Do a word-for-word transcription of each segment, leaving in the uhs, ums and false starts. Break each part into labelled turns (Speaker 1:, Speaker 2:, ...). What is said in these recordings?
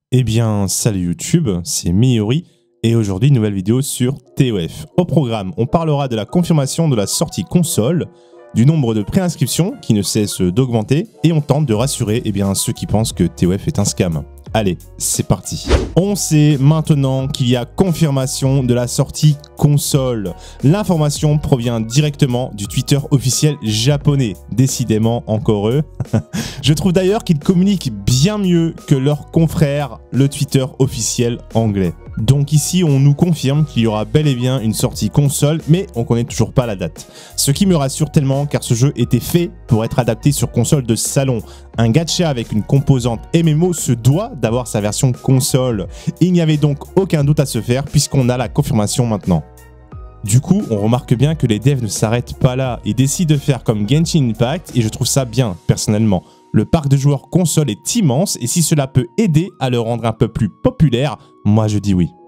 Speaker 1: Eh bien, salut YouTube, c'est Miyori et aujourd'hui, nouvelle vidéo sur T O F. Au programme, on parlera de la confirmation de la sortie console, du nombre de préinscriptions qui ne cesse d'augmenter et on tente de rassurer eh bien, ceux qui pensent que T O F est un scam. Allez, c'est parti. On sait maintenant qu'il y a confirmation de la sortie console. L'information provient directement du Twitter officiel japonais. Décidément, encore eux. Je trouve d'ailleurs qu'ils communiquent bien mieux que leurs confrères, le Twitter officiel anglais. Donc ici, on nous confirme qu'il y aura bel et bien une sortie console, mais on connaît toujours pas la date. Ce qui me rassure tellement car ce jeu était fait pour être adapté sur console de salon. Un gacha avec une composante M M O se doit d'avoir sa version console. Il n'y avait donc aucun doute à se faire puisqu'on a la confirmation maintenant. Du coup, on remarque bien que les devs ne s'arrêtent pas là et décident de faire comme Genshin Impact et je trouve ça bien, personnellement. Le parc de joueurs console est immense et si cela peut aider à le rendre un peu plus populaire, moi je dis oui.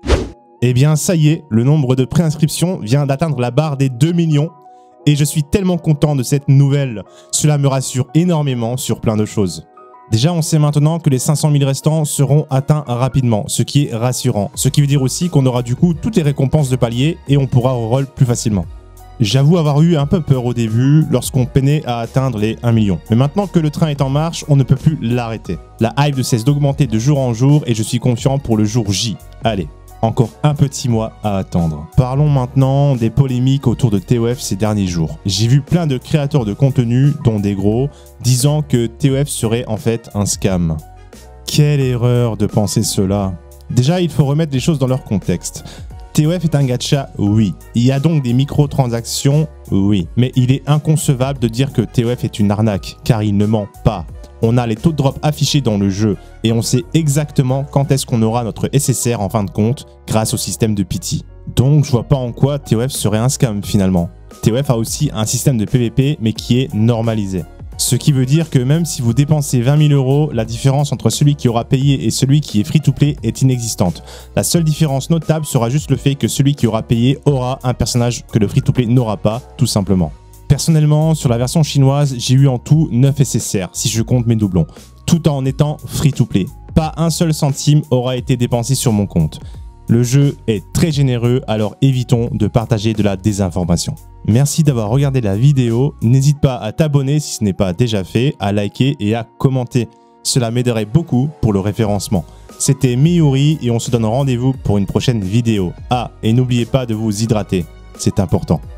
Speaker 1: Eh bien ça y est, le nombre de préinscriptions vient d'atteindre la barre des deux millions et je suis tellement content de cette nouvelle. Cela me rassure énormément sur plein de choses. Déjà, on sait maintenant que les cinq cent mille restants seront atteints rapidement, ce qui est rassurant. Ce qui veut dire aussi qu'on aura du coup toutes les récompenses de palier et on pourra reroll plus facilement. J'avoue avoir eu un peu peur au début lorsqu'on peinait à atteindre les un million. Mais maintenant que le train est en marche, on ne peut plus l'arrêter. La hype ne cesse d'augmenter de jour en jour et je suis confiant pour le jour J. Allez, encore un petit mois à attendre. Parlons maintenant des polémiques autour de T O F ces derniers jours. J'ai vu plein de créateurs de contenu, dont des gros, disant que T O F serait en fait un scam. Quelle erreur de penser cela. Déjà, il faut remettre les choses dans leur contexte. T O F est un gacha, oui. Il y a donc des microtransactions, oui. Mais il est inconcevable de dire que T O F est une arnaque, car il ne ment pas. On a les taux de drop affichés dans le jeu et on sait exactement quand est-ce qu'on aura notre S S R en fin de compte grâce au système de pity. Donc je vois pas en quoi T O F serait un scam finalement. T O F a aussi un système de P V P mais qui est normalisé. Ce qui veut dire que même si vous dépensez vingt mille euros, la différence entre celui qui aura payé et celui qui est free-to-play est inexistante. La seule différence notable sera juste le fait que celui qui aura payé aura un personnage que le free-to-play n'aura pas, tout simplement. Personnellement, sur la version chinoise, j'ai eu en tout neuf S S R, si je compte mes doublons, tout en étant free-to-play. Pas un seul centime aura été dépensé sur mon compte. Le jeu est très généreux, alors évitons de partager de la désinformation. Merci d'avoir regardé la vidéo, n'hésite pas à t'abonner si ce n'est pas déjà fait, à liker et à commenter. Cela m'aiderait beaucoup pour le référencement. C'était Miyori et on se donne rendez-vous pour une prochaine vidéo. Ah, et n'oubliez pas de vous hydrater, c'est important.